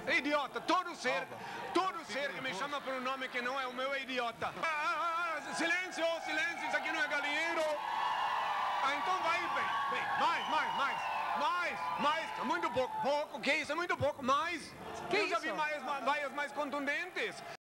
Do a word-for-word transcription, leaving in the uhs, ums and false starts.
É idiota. Todo ser, todo ser que me chama por um nome que não é o meu é idiota. Ah, ah, ah, silêncio, silêncio, isso aqui não é galinheiro. Ah, então vai, bem, bem, mais, mais, mais, mais, mais, muito pouco, pouco, que isso, é muito pouco, mais. Que Eu já isso? vi mais, mais, mais contundentes.